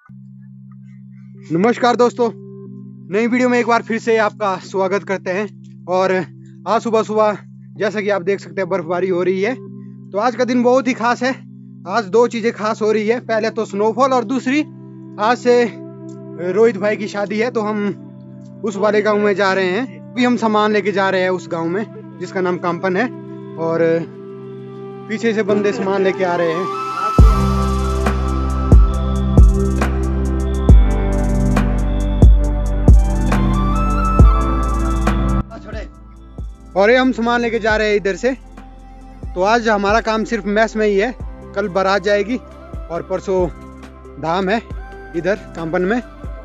नमस्कार दोस्तों, नई वीडियो में एक बार फिर से आपका स्वागत करते हैं। और आज सुबह सुबह जैसा कि आप देख सकते हैं बर्फबारी हो रही है। तो आज का दिन बहुत ही खास है। आज दो चीजें खास हो रही है, पहले तो स्नोफॉल और दूसरी आज से रोहित भाई की शादी है। तो हम उस वाले गांव में जा रहे हैं। अभी हम सामान लेके जा रहे हैं उस गांव में जिसका नाम काम्पन है, और पीछे से बंदे सामान लेके आ रहे हैं। और ये हम सामान लेके जा रहे हैं इधर से। तो आज हमारा काम सिर्फ मैस में ही है, कल बारात जाएगी और परसों धाम है इधर काम्पन में।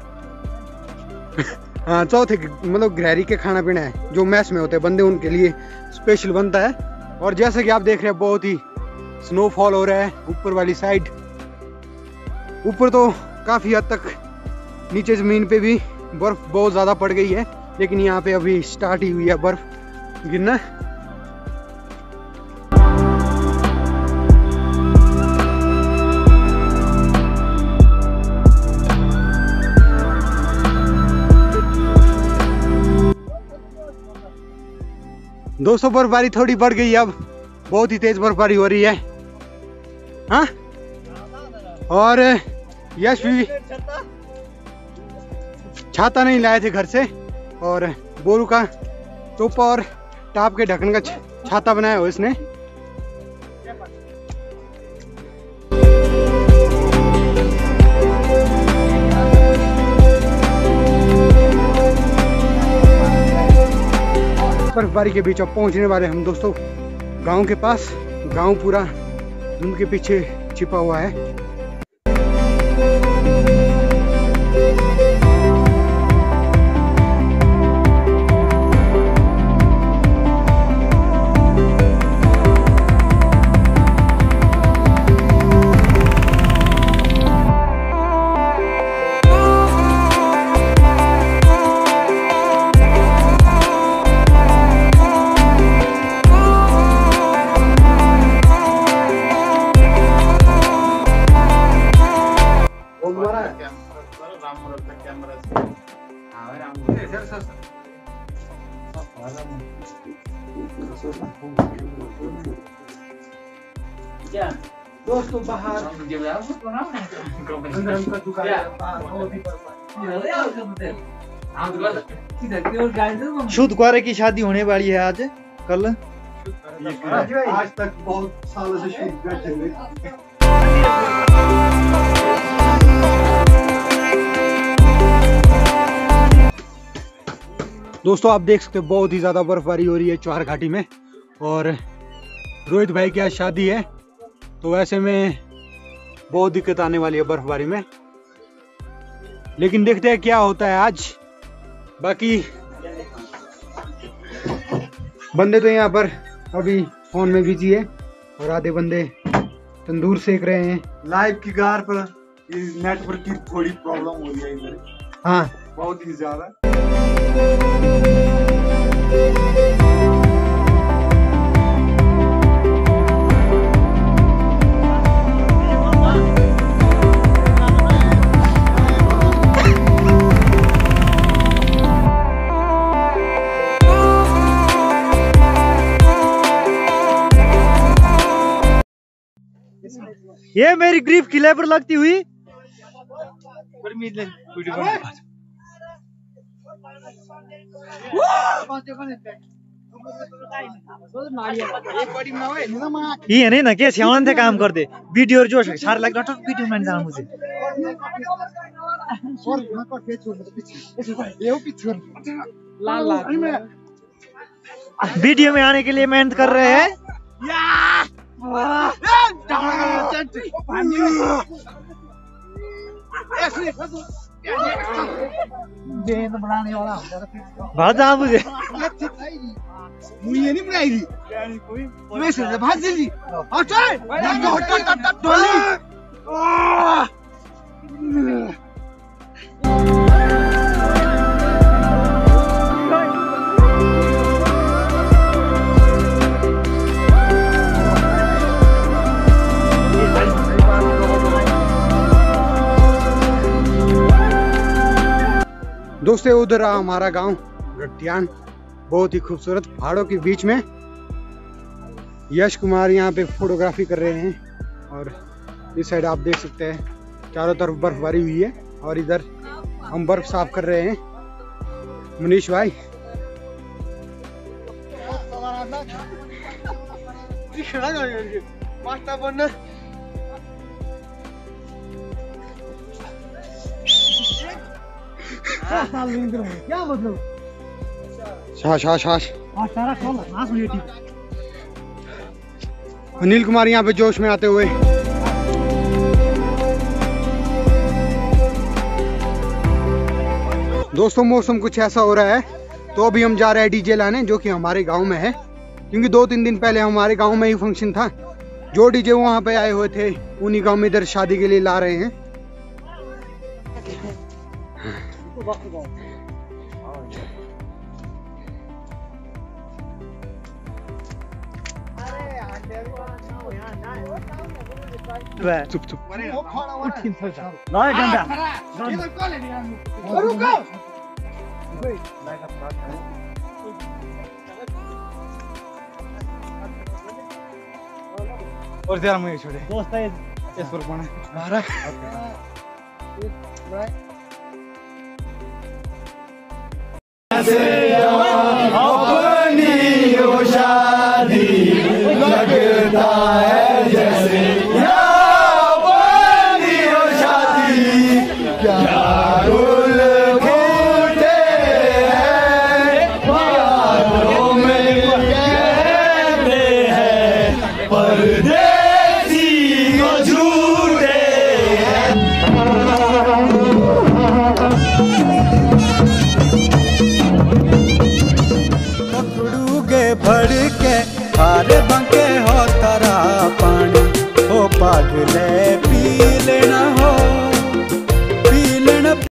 हाँ, चौथे मतलब गृहरी के खाना पीना है जो मैस में होते हैं बंदे, उनके लिए स्पेशल बनता है। और जैसे कि आप देख रहे हैं बहुत ही स्नोफॉल हो रहा है ऊपर वाली साइड। ऊपर तो काफ़ी हद तक, नीचे ज़मीन पे भी बर्फ़ बहुत ज़्यादा पड़ गई है, लेकिन यहाँ पे अभी स्टार्ट ही हुई है बर्फ़ गिरना। दोस्तों बर्फबारी थोड़ी बढ़ गई है, अब बहुत ही तेज बर्फबारी हो रही है। हाँ, और यश भी छाता नहीं लाए थे घर से, और बोरू का टोपा और टाप के ढक्कन का छाता बनाया हो इसने। बर्फबारी के बीच अब पहुंचने वाले हम दोस्तों गांव के पास। गांव पूरा धुंध के पीछे छिपा हुआ है। क्या दोस्तों बाहर शुद्ध कुआरे की शादी होने वाली है आज कल। आज तक बहुत सालों से शुद्ध बैठे हुए। दोस्तों आप देख सकते हो बहुत ही ज्यादा बर्फबारी हो रही है चौहार घाटी में। और रोहित भाई की आज शादी है, तो ऐसे में बहुत दिक्कत आने वाली है बर्फबारी में। लेकिन देखते हैं क्या होता है आज। बाकी बंदे तो यहाँ पर अभी फोन में बिजी है, और आधे बंदे तंदूर सेक रहे हैं। लाइव की गार पर नेटवर्क की थोड़ी प्रॉब्लम हो रही है इधर। हाँ, बहुत ही ज्यादा। ये मेरी ग्रीफ किले पर लगती हुई ये नहीं ना क्या श्यावन थे काम कर दे वीडियो जो सारे लग रहा वीडियो में जाना मुझे। वीडियो में आने के लिए मेहनत कर रहे हैं। भाजा मुझे मुझे नहीं बनाई थी, मैं सिर्फ भाज ली। दोस्तों उधर रहा हमारा गांव गट्टियान, बहुत ही खूबसूरत पहाड़ों के बीच में। यश कुमार यहाँ पे फोटोग्राफी कर रहे हैं और इस साइड आप देख सकते हैं चारों तरफ बर्फबारी हुई है और इधर हम बर्फ साफ कर रहे हैं। मनीष भाई क्या मतलब शाश अनिल कुमार यहाँ पे जोश में आते हुए। दोस्तों मौसम कुछ ऐसा हो रहा है तो अभी हम जा रहे हैं डीजे लाने, जो कि हमारे गांव में है, क्योंकि 2-3 दिन पहले हमारे गांव में ही फंक्शन था। जो डीजे वहां पे आए हुए थे उन्हीं गांव में इधर शादी के लिए ला रहे हैं। चुप चुप और जरा मुझे छोड़े दोस्त है इस पर कौन है मारा अपनी शादी लगता है जैसे अपनी शादी क्या गुल फूटे हैं बालों में कहते हैं परदेसी को झूठे भर के हारे बंके हो तारा पानी हो पागले